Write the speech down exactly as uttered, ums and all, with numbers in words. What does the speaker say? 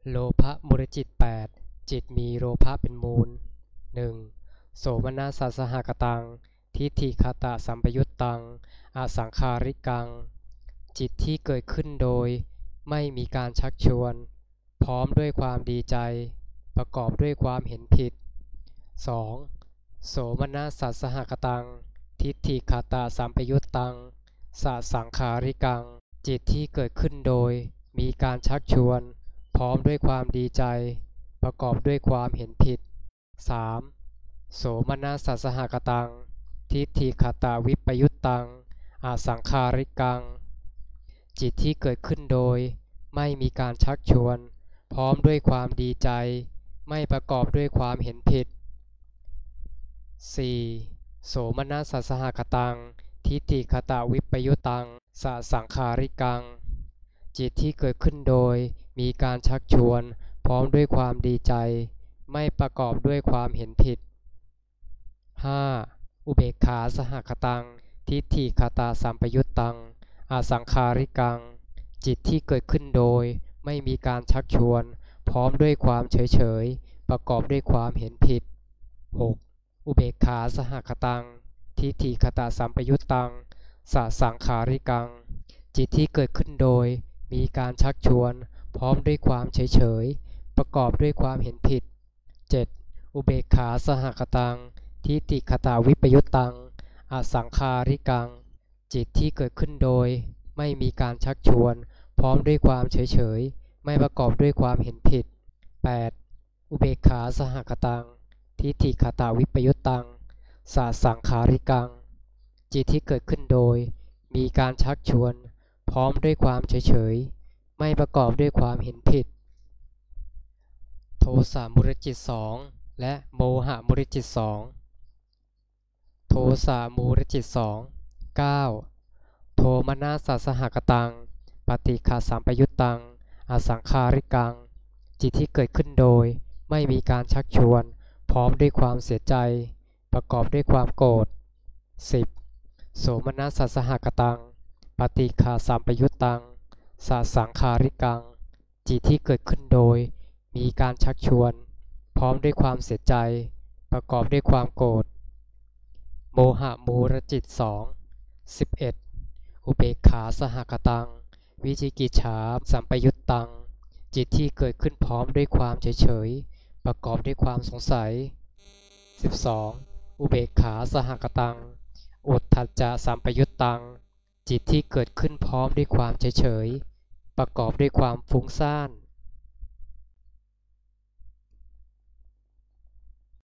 โลภะมูลจิตแปดจิตมีโลภะเป็นมูล หนึ่ง. โสมนัสสหกตังทิฏฐิคตสัมปยุตตังอสังขาริกังจิตที่เกิดขึ้นโดยไม่มีการชักชวนพร้อมด้วยความดีใจประกอบด้วยความเห็นผิด สอง. โสมนัสสหกตังทิฏฐิคตสัมปยุตตังสสังขาริกังจิตที่เกิดขึ้นโดยมีการชักชวนพร้อมด้วยความดีใจประกอบด้วยความเห็นผิด สาม. โสมนัสสหกตังทิฏฐิคตวิปยุตตังอสังขาริกังจิตที่เกิดขึ้นโดยไม่มีการชักชวนพร้อมด้วยความดีใจไม่ประกอบด้วยความเห็นผิด สี่. โสมนัสสหกตังทิฏฐิคตวิปยุตตังสสังขาริกังจิตที่เกิดขึ้นโดยมีการชักชวนพร้อมด้วยความดีใจไม่ประกอบด้วยความเห็นผิด ห้า. อุเบกขาสหกตังทิฏฐิคตสัมปยุตตังอสังขาริกังจิตที่เกิดขึ้นโดยไม่มีการชักชวนพร้อมด้วยความเฉยเฉยประกอบด้วยความเห็นผิด หก. อุเบกขาสหกตังทิฏฐิคตสัมปยุตตังสสังขาริกังจิตที่เกิดขึ้นโดยมีการชักชวนพร้อมด้วยความเฉยเฉยประกอบด้วยความเห็นผิด เจ็ด. อุเบกขาสหกตังทิฏฐิคตวิปยุตตังอสังขาริกังจิตที่เกิดขึ้นโดยไม่มีการชักชวนพร้อมด้วยความเฉยเฉยไม่ประกอบด้วยความเห็นผิด แปด. อุเบกขาสหกตังทิฏฐิคตวิปยุตตังสสังขาริกังจิตที่เกิดขึ้นโดยมีการชักชวนพร้อมด้วยความเฉยเฉยไม่ประกอบด้วยความเห็นผิดโทสะมูลจิตสองและโมหะมูลจิตสองโทสะมูลจิตสอง เก้า. โทมนัสสหกตังปฏิฆาสัมปยุตตังอสังขาริกังจิตที่เกิดขึ้นโดยไม่มีการชักชวนพร้อมด้วยความเสียใจประกอบด้วยความโกรธ สิบ. โสมนัสสหกตังปฏิฆาสัมปยุตตังสสังขาริกังจิตที่เกิดขึ้นโดยมีการชักชวนพร้อมด้วยความเสียใจประกอบด้วยความโกรธโมหะมูลจิตสอง สิบเอ็ด. อุเบกขาสหกตังวิจิกิจฉาสัมปยุตตังจิตที่เกิดขึ้นพร้อมด้วยความเฉยเฉยประกอบด้วยความสงสัย สิบสอง. อุเบกขาสหกตังอุทธัจจะสัมปยุตตังจิตที่เกิดขึ้นพร้อมด้วยความเฉยเฉยประกอบด้วยความฟุ้งซ่าน